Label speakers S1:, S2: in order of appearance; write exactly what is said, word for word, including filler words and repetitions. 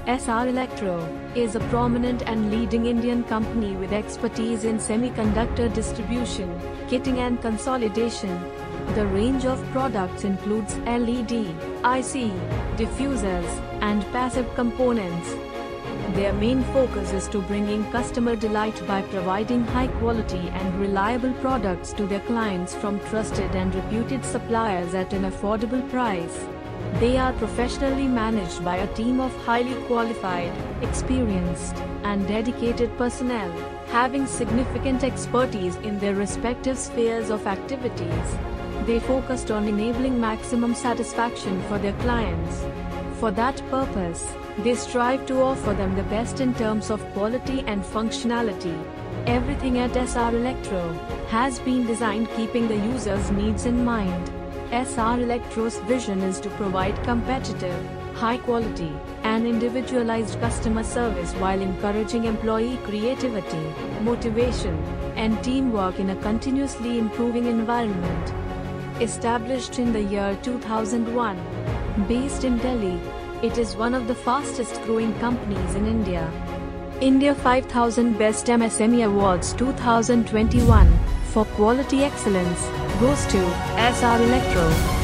S1: S R Electro is a prominent and leading Indian company with expertise in semiconductor distribution, kitting and consolidation. The range of products includes L E D, I C, diffusers, and passive components. Their main focus is to bringing customer delight by providing high quality and reliable products to their clients from trusted and reputed suppliers at an affordable price. They are professionally managed by a team of highly qualified, experienced, and dedicated personnel, having significant expertise in their respective spheres of activities. They focused on enabling maximum satisfaction for their clients. For that purpose, they strive to offer them the best in terms of quality and functionality. Everything at S R Electro has been designed keeping the user's needs in mind. S R Electro's vision is to provide competitive, high-quality, and individualized customer service while encouraging employee creativity, motivation, and teamwork in a continuously improving environment. Established in the year two thousand one, based in Delhi, it is one of the fastest-growing companies in India. India five thousand Best M S M E Awards two thousand twenty-one for quality excellence goes to S R Electro.